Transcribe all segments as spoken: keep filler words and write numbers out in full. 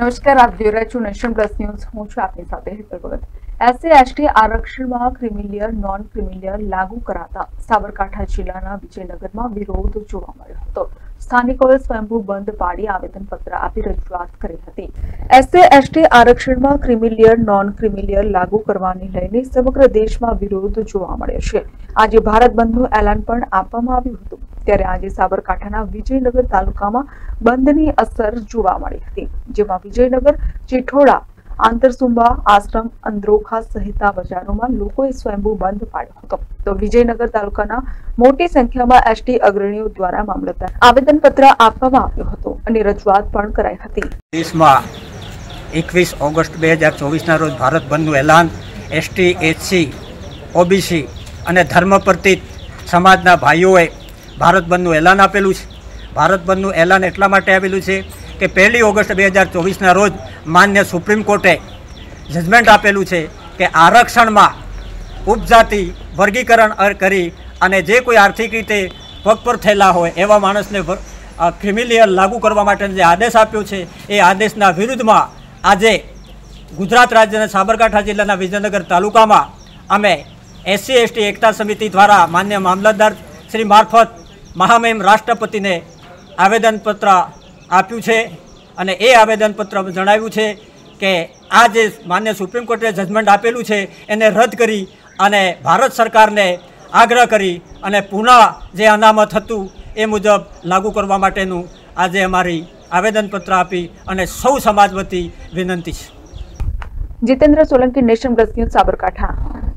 નમસ્કાર, આપ જોઈ રહ્યા છો નેશન પ્લસ ન્યૂઝ. હું છું આપની સાથે હેતલ ભગત. એસસી એસટી આરક્ષણમાં ક્રિમિલિયર નોન ક્રિમિલિયર લાગુ કરાતા સાબરકાંઠા જિલ્લાના વિજયનગરમાં વિરોધ જોવા મળ્યો હતો. સ્થાનિકોએ સ્વયંભૂ બંધ પાડી આવેદનપત્ર આપી રજૂઆત કરી હતી. એસસી એસટી આરક્ષણમાં ક્રિમિલિયર નોન ક્રિમિલિયર લાગુ કરવાને લઈને સમગ્ર દેશમાં વિરોધ જોવા મળ્યો છે. આજે ભારત બંધનું એલાન પણ આપવામાં આવ્યું હતું. ત્યારે આજે સાબરકાંઠાના વિજયનગર તાલુકામાં બંધની અસર જોવા મળી હતી, જેમાં વિજયનગર, ચિઠોડા, આંતરસુંબા, આશ્રમ, અંદ્રોખા સહિતના બજારોમાં લોકોએ સ્વયંભૂ બંધ પાડ્યો હતો. તો વિજયનગર તાલુકાના મોટી સંખ્યામાં એસટી અગ્રણીઓ દ્વારા મામલતદાર આવેદનપત્ર આપવામાં આવ્યો હતો અને રજૂઆત પણ કરાઈ હતી. દેશમાં એકવીસ ઓગસ્ટ બે હજાર ચોવીસના રોજ ભારત બંધનું એલાન એસટી, એચસી, ઓબીસી અને ધર્મ પ્રતિત સમાજના ભાઈઓએ ભારત બંધનું એલાન આપેલું છે. ભારત બંધનું એલાન એટલા માટે આવેલું છે કે પહેલી ઓગસ્ટ બે હજાર ચોવીસના રોજ માન્ય સુપ્રીમ કોર્ટે જજમેન્ટ આપેલું છે કે આરક્ષણમાં ઉપજાતિ વર્ગીકરણ કરી અને જે કોઈ આર્થિક રીતે પગભર થયેલા હોય એવા માણસને ક્રિમિલિયર લાગુ કરવા માટેનો જે આદેશ આપ્યો છે એ આદેશના વિરુદ્ધમાં આજે ગુજરાત રાજ્યના સાબરકાંઠા જિલ્લાના વિજયનગર તાલુકામાં અમે એસસી એસટી એકતા સમિતિ દ્વારા માન્ય મામલતદાર શ્રી મારફત મહામહિમ રાષ્ટ્રપતિને આવેદનપત્ર આપ્યું છે અને એ આવેદનપત્રમાં જણાવ્યું છે કે આ જે માન્ય સુપ્રીમ કોર્ટે જજમેન્ટ આપેલું છે એને રદ કરી અને ભારત સરકારને આગ્રહ કરી અને પુનઃ જે અનામત હતું એ મુજબ લાગુ કરવા માટેનું આજે અમારી આવેદનપત્ર આપી અને સૌ સમાજ વતી વિનંતી છે. Jitendra Solanki, nation plus news, Sabarkantha.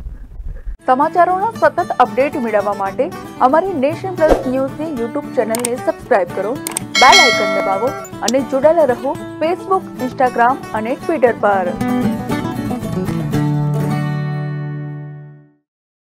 સમાચારોના સતત અપડેટ મેળવવા માટે અમારી નેશન પ્લસ ન્યૂઝની યુટ્યુબ ચેનલને સબસ્ક્રાઇબ કરો, બેલ આઇકન દબાવો અને જોડાયેલા રહો ફેસબુક, ઇન્સ્ટાગ્રામ અને ટ્વિટર પર.